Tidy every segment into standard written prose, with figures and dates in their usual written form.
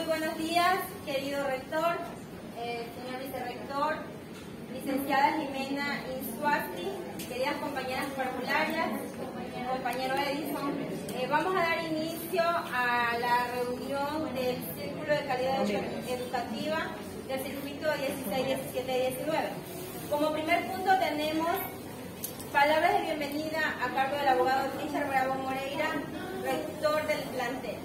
buenos días, querido rector, señor vicerrector, licenciada Jimena Insuasti, queridas compañeras parvularias, compañero Edison. Vamos a dar inicio a la reunión del Círculo de Calidad Educativa del circuito 16, 17 y 19. Como primer punto tenemos palabras de bienvenida a cargo del abogado Richard Bravo Moreira, rector del plantel.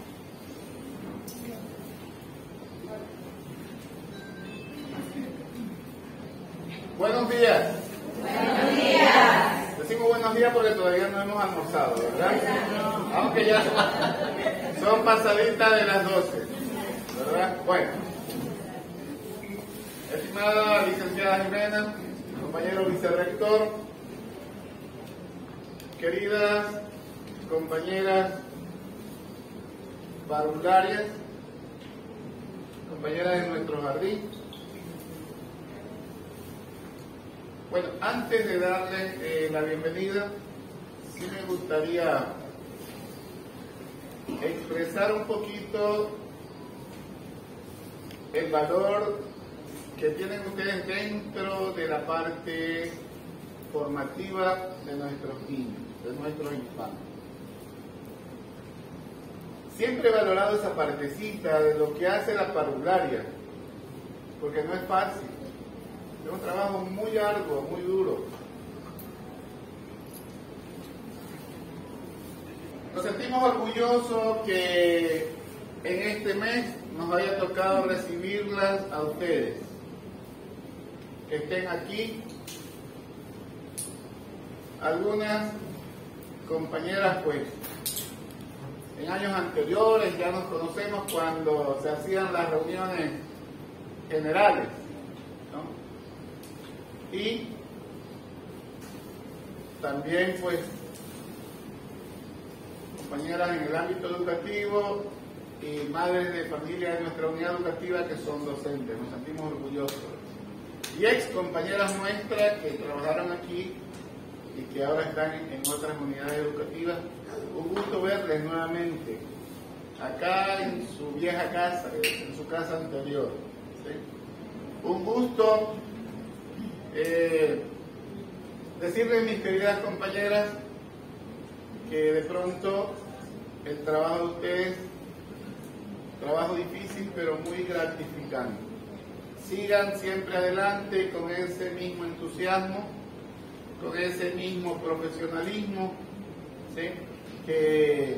Buenos días. Buenos días. Decimos buenos días porque todavía no hemos almorzado, ¿verdad? Aunque ya son pasaditas de las 12, ¿verdad? Bueno. Estimada licenciada Jimena, compañero vicerrector, queridas compañeras parvularias, compañeras de nuestro jardín. Bueno, antes de darle la bienvenida, sí me gustaría expresar un poquito el valor que tienen ustedes dentro de la parte formativa de nuestros niños, de nuestros infantes. Siempre he valorado esa partecita de lo que hace la parvularia, porque no es fácil. Es un trabajo muy arduo, muy duro. Nos sentimos orgullosos que en este mes nos haya tocado recibirlas a ustedes, que estén aquí. Algunas compañeras, pues, en años anteriores ya nos conocemos cuando se hacían las reuniones generales, ¿no? Y también, pues, compañeras en el ámbito educativo y madres de familia de nuestra unidad educativa que son docentes, nos sentimos orgullosos. Y ex compañeras nuestras que trabajaron aquí y que ahora están en otras unidades educativas, un gusto verles nuevamente acá en su vieja casa, en su casa anterior, ¿sí? Un gusto decirles, mis queridas compañeras, que de pronto el trabajo de ustedes, trabajo difícil pero muy gratificante. Sigan siempre adelante con ese mismo entusiasmo, con ese mismo profesionalismo, ¿sí? Que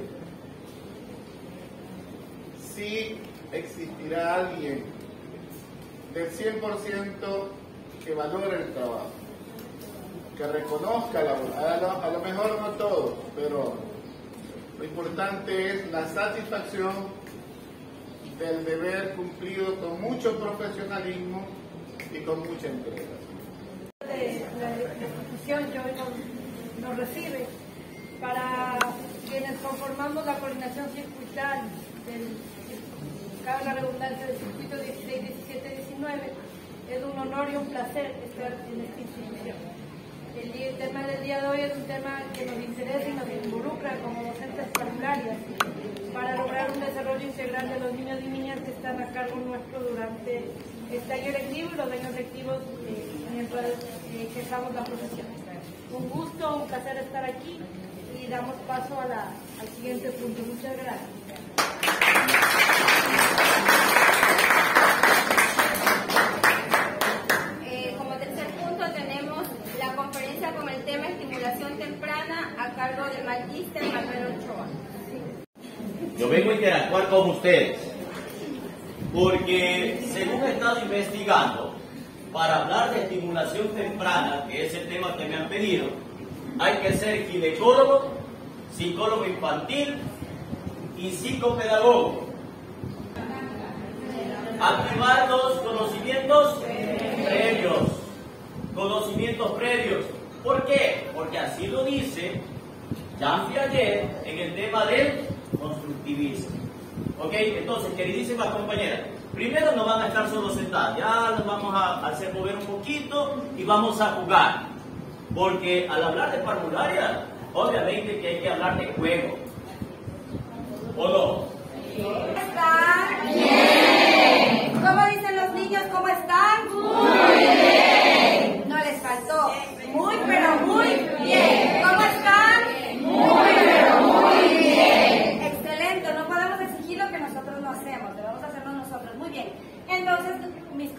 sí existirá alguien del 100% que valore el trabajo, que reconozca la labor. A lo mejor no todo, pero lo importante es la satisfacción del deber cumplido con mucho profesionalismo y con mucha entrega. La institución que hoy nos recibe, para quienes conformamos la coordinación circuital cabe la redundancia del circuito 16, 17, 19, es un honor y un placer estar en esta institución. El tema del día de hoy es un tema que nos interesa y nos involucra como docentes parvularias para lograr un desarrollo integral de los niños y niñas que están a cargo nuestro durante este año lectivo y los años lectivos mientras ejerzamos la profesión. Un gusto, un placer estar aquí y damos paso al siguiente punto. Muchas gracias. Como tercer punto tenemos la conferencia con el tema estimulación temprana a cargo del magíster Manuel Ochoa. Yo vengo a interactuar con ustedes porque, según he estado investigando, para hablar de estimulación temprana, que es el tema que me han pedido, hay que ser ginecólogo, psicólogo infantil y psicopedagogo. Activar los conocimientos previos. Conocimientos previos. ¿Por qué? Porque así lo dice Jean Piaget en el tema del constructivismo. ¿Ok? Entonces, queridísimas compañeras, primero no van a estar solo sentadas, ya nos vamos a hacer mover un poquito y vamos a jugar. Porque al hablar de parvularia, obviamente que hay que hablar de juego. ¿O no? ¿Está bien?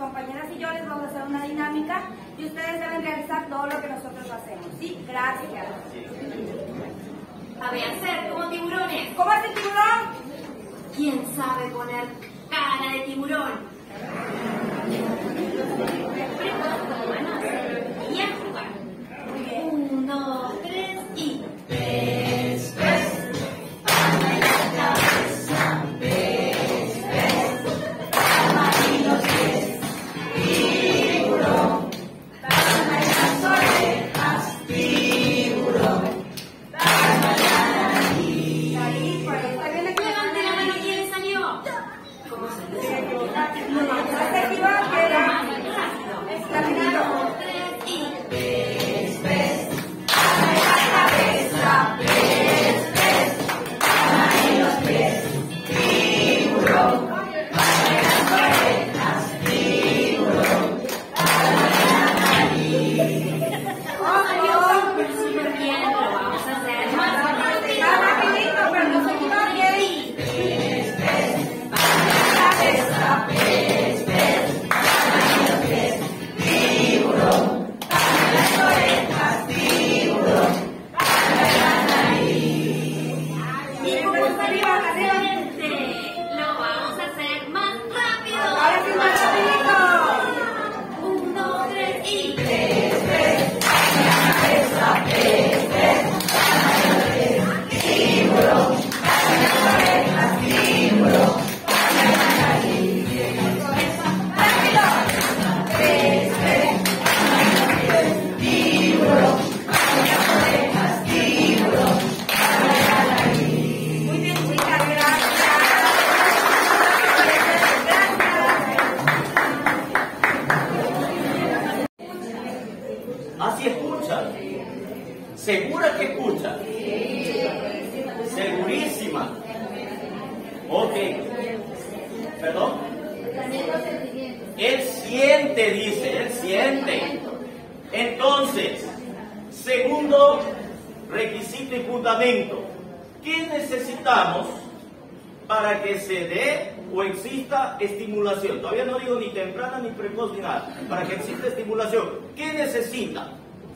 compañeras y yo les vamos a hacer una dinámica y ustedes deben realizar todo lo que nosotros hacemos. ¿Sí? Gracias. A ver, hacer como tiburones. ¿Cómo hace el tiburón? ¿Quién sabe poner cara de tiburón? Y a jugar. 1, 2, 3 y... Pez, pez. Palma en la cabeza. Pez, pez. Palma en los pies. Tiburón. Palma en las orejas. Tiburón. Palma en la nariz. Ahí, por ahí está bien aquí. Levante la mano, ¿quién salió? ¿Cómo salió? No se equivoque. Es caminando. 3 y... Pez, pez. Palma en la cabeza. Pez, pez. Palma en los pies. Tiburón. Palma en las orejas. Tiburón. Palma en la nariz. Oh, salió súper bien. Lo vamos a hacer más rápido. Más rapidito, pero no se equivoque. Pez, pez. Palma en la cabeza. Pez, pez. Palma en los pies. Tiburón. Palma en las orejas. Tiburón. Palma en la nariz. Y como salió excelente, lo vamos a hacer más rápido. Ahora sí, más rapidito. 1, 2, 3 y... Pez, pez. Palma en la cabeza. Pez, pez. Palma en los pies. Tiburón. Palma en las orejas. Tiburón. Palma en la nariz. ¡Rápido! Pez, pez. Palma en los pies. Tiburón. Palma en las orejas. Tiburón. Palma en la nariz. Muy bien, chicas, gracias. Así escuchan. ¿Segura que escuchan? Segurísima. Ok. ¿Perdón? Él siente, dice, él siente. Entonces, segundo requisito y fundamento. ¿Qué necesitamos para que se dé o exista estimulación? Todavía no digo ni temprana ni precoz ni nada. Para que exista estimulación, ¿qué necesita?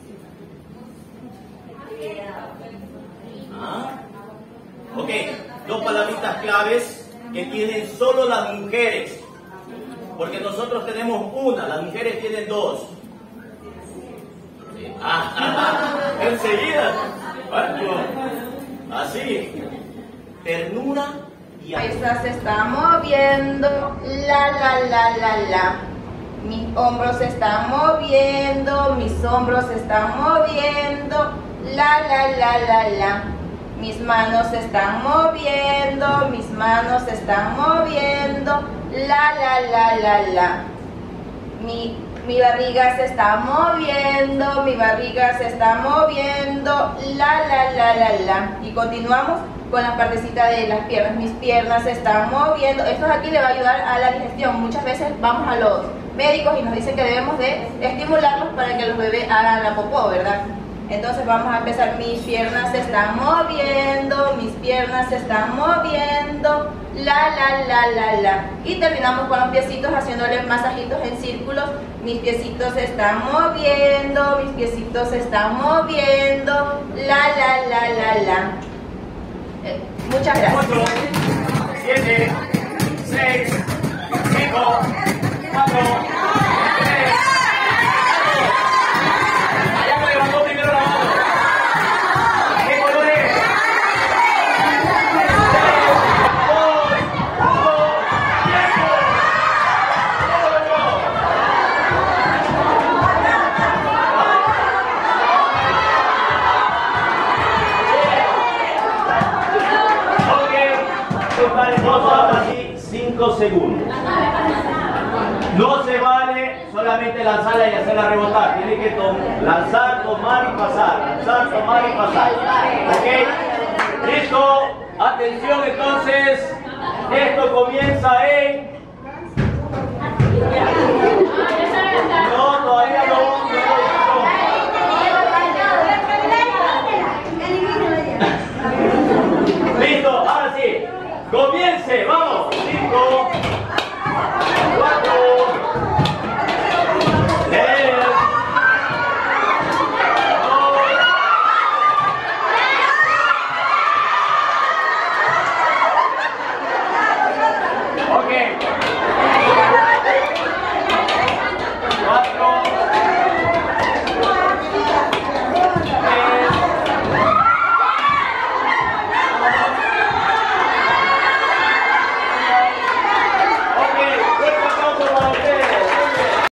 ¿Ah? Ok, dos palabritas claves que tienen solo las mujeres. Porque nosotros tenemos una, las mujeres tienen dos. Sí. Enseguida. Bueno, así. Ternura y amor. cabeza se está moviendo, la. Mis hombros se están moviendo, mis hombros se están moviendo, la. Mis manos se están moviendo, mis manos se están moviendo, la. Mi barriga se está moviendo, mi barriga se está moviendo, la. Y continuamos con la partecita de las piernas. Mis piernas se están moviendo. Esto de aquí le va a ayudar a la digestión. Muchas veces vamos a los médicos y nos dicen que debemos de estimularlos para que los bebés hagan la popó, ¿verdad? Entonces vamos a empezar. Mis piernas se están moviendo, mis piernas se están moviendo, la. Y terminamos con los piecitos haciéndoles masajitos en círculos. Mis piecitos se están moviendo, mis piecitos se están moviendo, la. Muchas gracias. 8, 7, 6, 5, 4, 3. Allá me levantó primero la mano. ¿Qué color es? 2, 1, tiempo. Pausa hasta aquí 5 segundos. No se vale solamente lanzarla y hacerla rebotar. Tiene que lanzar, tomar y pasar. Lanzar, tomar y pasar. ¿Ok? ¿Listo? Atención entonces. Esto comienza en... No, todavía no. Listo, ahora sí. Comienza.